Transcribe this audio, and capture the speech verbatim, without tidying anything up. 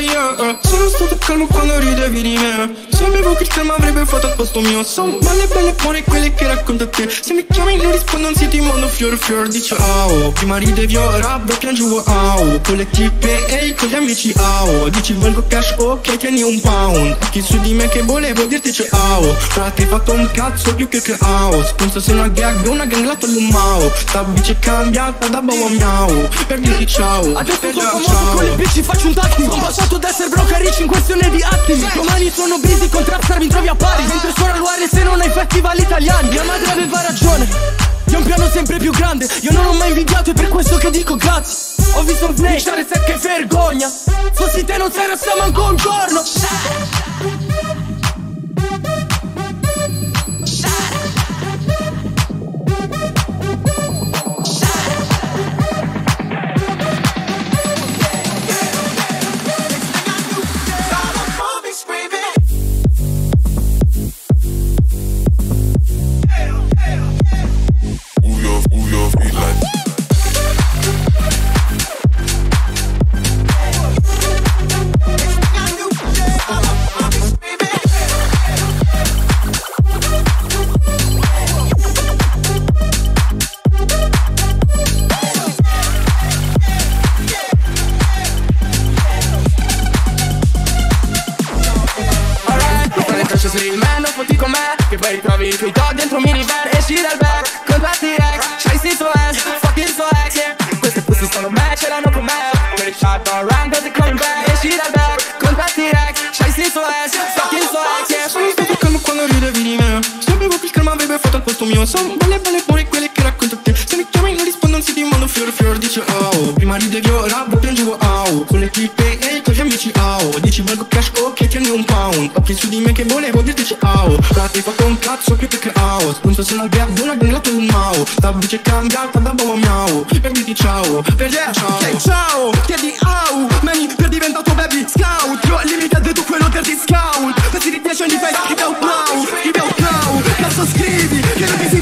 yeah. Sono stato calmo quando ridevi di me. Sapevo che il tema avrebbe fatto al posto mio. Sono belle belle buone quelle che racconta te. Se mi chiami non rispondo, anzi ti mando fior fior. Dici au, prima ridevi ora bro piangevo au. Con le tipe e con gli amici au. Dici valgo cash, ok tieni un pound. Occhi su di me che volevo dirti ciao. Frate hai fatto un cazzo più che che house. Penso sia una gag, una gang lato all'umao. Sta bici è cambiata da boa miau. Per dirti ciao, adesso sono famoso con le bici faccio un taxi. Sono passato ad essere broker rich in questione di attimi. Domani sono busy con trapstar mi trovi a pari. Mentre suona il Warrior se non hai festival italiani. Mia madre aveva ragione, io ho un piano sempre più grande. Io non ho mai invidiato, è per questo che dico grazie. Ho visto un snake, stare se che vergogna. Fossi te non sei resta manco un giorno. Fotti con me, che poi ritrovi i tuoi dog dentro un minivan. Esci dal back, con tanti ex, c'hai sti tuoi ass, fucking so ex, yeah. Queste pussy sono me, ce l'hanno con me. Per il shot on run, cause they coming back. Esci dal back, con tanti ex, c'hai sti tuoi ass, fucking so ex, yeah. Sono stato calmo quando ridevi di me. Sapevo che il calma avrebbe fatto al posto mio. Sono belle belle buone quelle che racconto a te. Se mi chiami non rispondo, anzi ti mando fior fior. Dici au, prima ridevi ora bro piangevo au. Con le tipe e con gli amici au. Dici valgo cash, ok tieni un pound. Occhi su di me che volevo dirti ciao. Frate hai fatto un cazzo più che house. Penso sia una gag, una gang lato all'umao. Sta bici è cambiata da boa miau. Per dirti ciao, per dirti ciao. Hey, ciao, chiedi au, mani per diventato baby scout. Io limited tu quello per discount. Questi di dieci anni fai, keep out now, keep out now. Cazzo scrivi, che non ti si